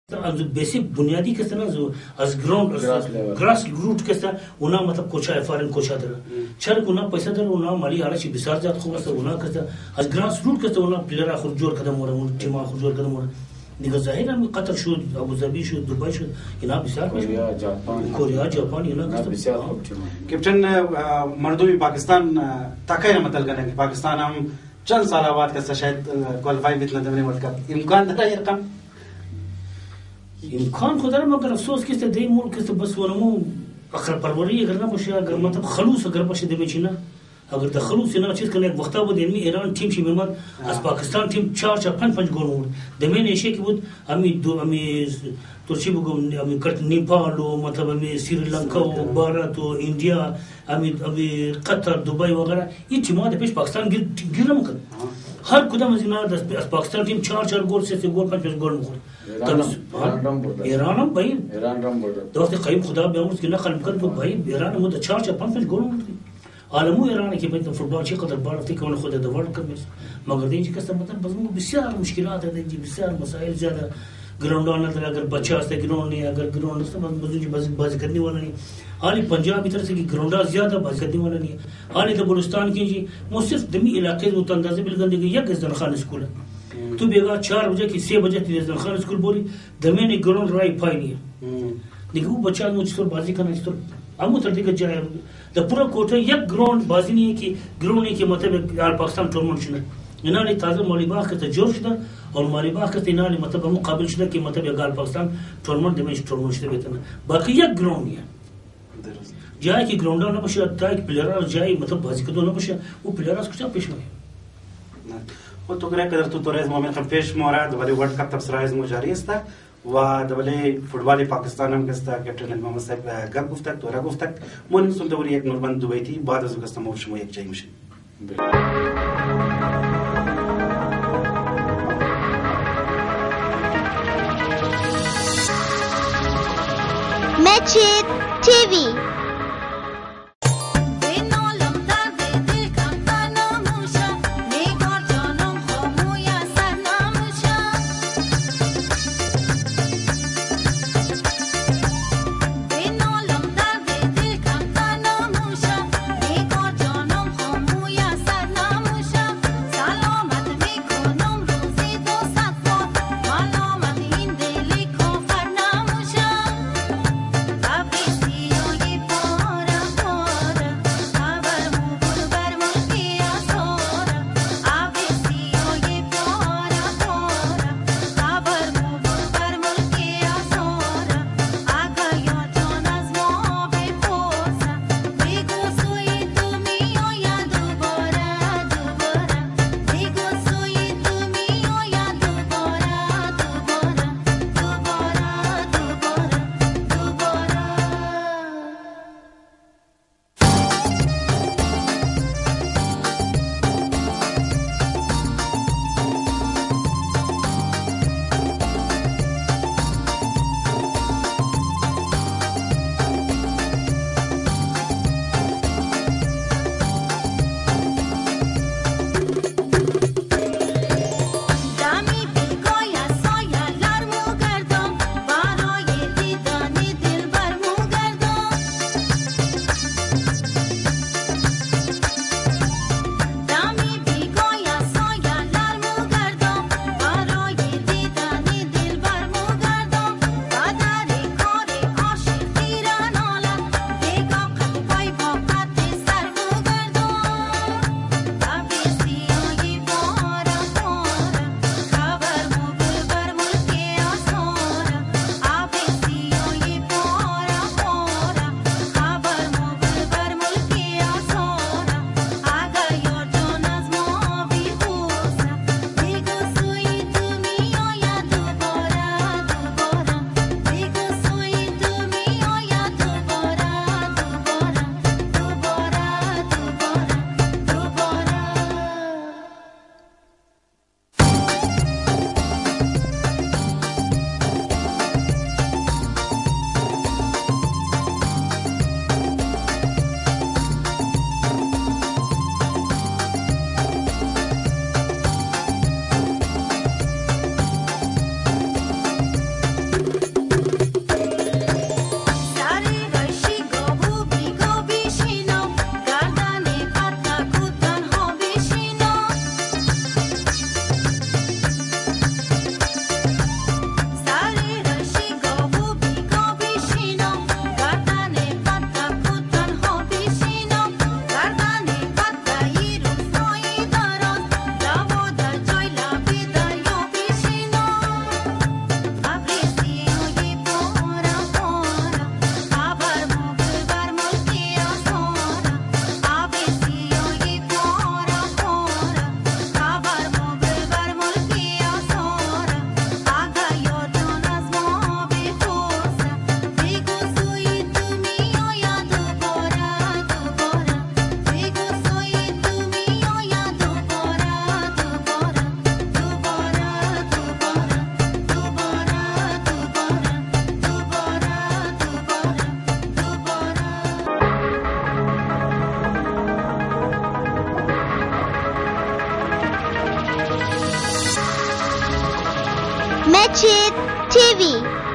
از بیسیک بنیادی کسته نه از گراوند گراس روت کسته اونا مطلب کوچه فارن کوچه داره چرا اونا پیسه داره اونا مالی حالش بسیار زیاد خوب است اونا کسته از گراس روت کسته اونا پلیر خود جور کردن مورد اون تیم خود جور کردن مورد دیگه ظاهرا قطر شد ابوظبی شد دبی شد اینا بسیار کوریا ژاپن اینا بسیار خوب تیم کپتن مردمی پاکستان تاکای مثلا کنه پاکستان هم چند سال بعد کسته شاید کوالیفای بتونه دوري ورلد کپ امکان داره رقم امکان خود داره مگر افسوس که دی ملک است بس ونمو اخر پروری اگر نباشه اگر مطلب خلوص اگر باشه دی بچینا اگر د خلوص نه چیز کنه یک وقتا بود علمی ایران تیم شی میمد از پاکستان تیم 4-5 گل بود دمین شی که بود امی ترکی بگم امی کرد نیپال و مطلب امی سریلانکا و بھارت و انڈیا امی قطر دبی وغیرہ این تیم‌ها د پیش پاکستان گیر نمیکرد هر کدام از اینا از پاکستان تیم 4 گل 3 گل 5 گل میخورد ایران هم باید وقتی قیم خدا بیامرز که نقل میکرد بود باید ایران هم 4-5 گل میخورد عالمو ایران که باید فوتبال چقدر بالفتی که اون خود د ورلد کپ مگر دیگه کس مطلب بسیار مشکلات داره بسیار مسائل زیاده گراوندان نداره اگر بچه است گراوند نہیں اگر گراوند است مزوج بازی کرنے والا نہیں حالی پنجاب کی طرف سے گراوندات زیادہ بازی کرنے والا نہیں حالی تو بلوچستان کی جی وہ صرف دمی علاقے میں اندازے بلگن دیگه یک زن خان اسکول تو بیگا 4 بجے کی 3 بجے تی زن خان اسکول بولی دمین گراوند رای پای نہیں دیگه وہ بچہ نو چطور بازی کرنا چطور امو تر دیگه جای د پورا کوټه یک گراوند بازی نہیں کی گراوند کی مطلب آل پاکستان ټورنمنت شنه اینا تازه مالی باغ که جوړ شده او مالی باغ که اینا مطلب مقابل شده که مطلب گال پاکستان تورنمنت دمیش تورنمنت شده بتونه باقی یک گراوند نیه جایی که گراوند نه باشه تا یک پلیر جایی مطلب بازی کدو نه باشه او پلیر از کجا پیش میاد خود تو گره کدر تو توریز مومن خم پیش مورد ولی ورلد کپ تبصره‌از مجاری است و دوله فوتبال پاکستان هم گسته کپتن محمد صاحب گپ گفتک تو را گفتک مون سم دوری یک نورمند دویتی بعد از گسته ما شما یک جای میشین Mechit TV. TV.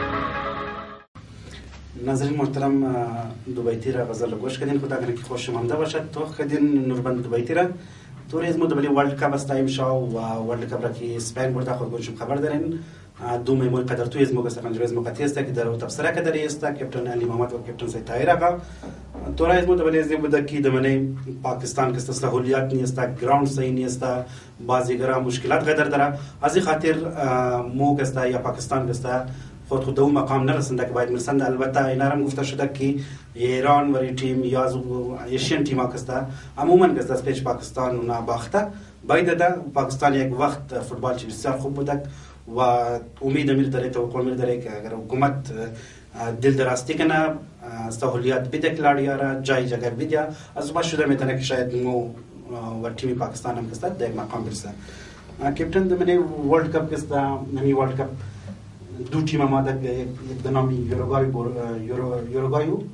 ناظرین محترم دوبایتی را غزل گوش کردین. خدا کنه که خوش شمانده باشد. تو کردین نوربند دوبایتی را توریسم دبلی ورلد کپ است امشب و ورلد کپ را که اسپین برده خودتون خبر دارین. دو میمون قدر توی اسمو است کنجوز مقطعی است که در تفسیر کدری است کپتن علی محمد و کپتن سید طاهر آقا. تو را اسمو دبلی از بود که دمنه پاکستان که سهولیات نیست، گراوند صحیح نیست، بازیگرا مشکلات قدر داره. از این خاطر مو است یا پاکستان است خود دو مقام نرسنده که باید مرسنده. البته اینا هم گفته شده که ایران وری تیم یا ایشین تیم است عموما که از پیش پاکستان و نباخته باید ده پاکستان یک وقت فوتبال چی بسیار خوب بوده و امید امیر داره توقع امیر داره که اگر حکومت دل درستی کنه سهولیات بده کلاری‌ها را جای جگر بده از باید شده میتونه که شاید مو و تیم پاکستان هم کسته در یک مقام برسه. کپتن دمنه ورلد کپ کسته نمی ورلد کپ دو تیم ما در یک نامی یوروگوای و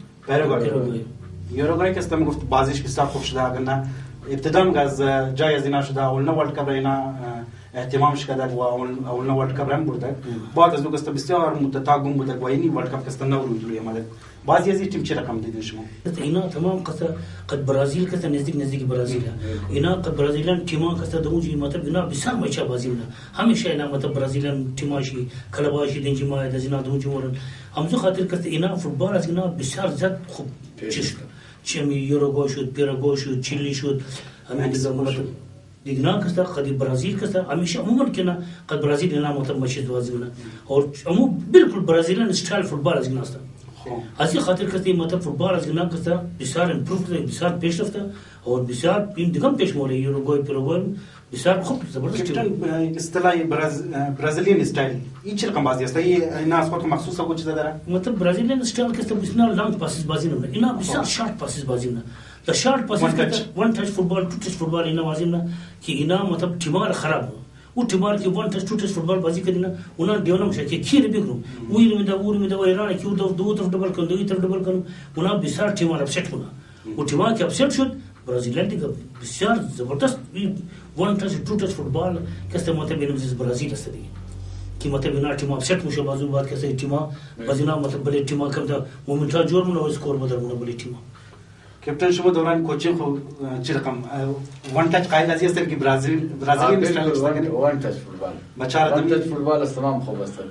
یوروگوای که استم گفت بازیش بسیار خوب شده. اگر نه ابتدا از جای از اینا شده اول نه ورلد کپ اینا اهتمامش کرده و اول نه ورلد کپ هم برده. بعد از اون است بسیار متتاگم بوده و اینی ورلد کپ است نه روی اومده. بعضی از این تیم چه رقم دیدین شما؟ اینا تمام قد برازیل کسا نزدیک برازیل اینا قد برازیلان تیمان کسا دونجی مطلب اینا بسیار مچا بازی میکنه. همیشه اینا مطلب برازیلان تیماشی کلباشی دنجی ما دزینا دونجی ورن همزو خاطر کسا اینا فوتبال از اینا بسیار زیاد خوب چمی یوروگوای شد، پیراگوای شد، چیلی شد، همین دیگه نه کسا قد برازیل کسا همیشه عموما کنه قد برازیل اینا مطلب مچیز بازی میکنه اور عموم بالکل برازیلان استایل فوتبال از اینا است. از این خاطر که مطلب فوتبال از اینا کسا بسیار امپروف شده، بسیار پیش رفته اور بسیار این دیگه پیش موله یوروگوای پیراگوای بسیار خوب زبردست. اصطلاح برازیلیان استایل این چه رقم بازی است؟ این از خود مخصوص بود چیزا داره؟ مطلب برازیلیان استایل که بسیار لانگ پاسز بازی نمیکنه. اینا بسیار شارت پاسز بازی میکنه. تا شارت پاسز وان تاچ فوتبال تو تاچ فوتبال اینا بازی میکنه که اینا مطلب تیمار خراب او تیمار که وان تاچ تو تاچ فوتبال بازی کردینا اونا دیونا میشه که کی بگم ویر میده ایران که دو طرف دبل کن دو طرف دبل کن اونا بسیار تیمار اپسیت کنه. او تیمار که اپسیت شد برازیلیان دیگه بسیار زبردست وان تاچ تو تاچ فوتبال که مطلب اینم برازیل است دیگه که مطلب اینا تیم اپسیت میشه بازو بعد که تیم بازینا مطلب بله تیم کم تا مومنتا جور مون اسکور بدرونه بله تیم. کپتن شما دوران کوچینگ خو چه رقم وان تاچ قاعده است که برازیلی استایل است وان تاچ فوتبال بچار وان تاچ فوتبال است تمام خوب است.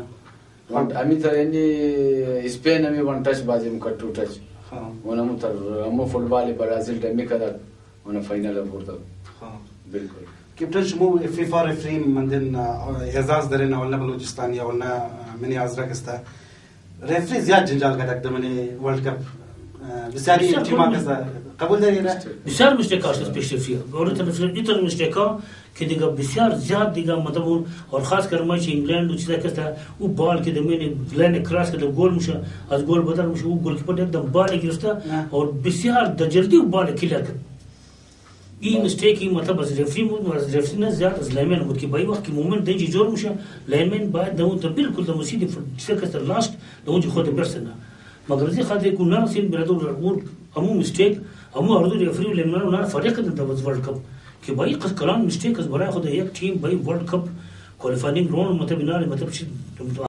امیتا یعنی اسپین می وان تاچ بازی میکنه تو تاچ اونم تر اما فوتبال برازیل دمی کدر اون فاینال برده. بالکل کپتن شما فیفا رفری مندن اعزاز دارین اول بلوچستان یا اول منی ازرق است رفری زیاد جنجال کرد دمنی ورلد کپ بسیار تیم‌ها قبول دارین؟ بسیار مشتکاش است پیش رفیق. ایتر مشتکا که دیگه بسیار زیاد دیگه مطلب اور خاص کر ماچ انگلند و چیزا کسته او بال که دمینی لاین کراس که گل میشه از گل بدل میشه او گل کیپر एकदम بال گرفته اور بسیار دجردی بال کلیئر کرد. این مستیکی مطلب از رفری نه زیاد از لاینمن بود که بای وقت که مومنت دنجی جور میشه لاینمن باید دون ته بالکل د مسیدی فکر لاست دونجی خود برسنه مگر زی خاطر کو نه سین برادر اور امو مستیک امو اردو رفری لاینمن نه فرق کردن د ورلد کپ که بای قص کلان مستیک از برای خود یک تیم بای ورلد کپ کوالیفاینگ راوند مطلب نه مطلب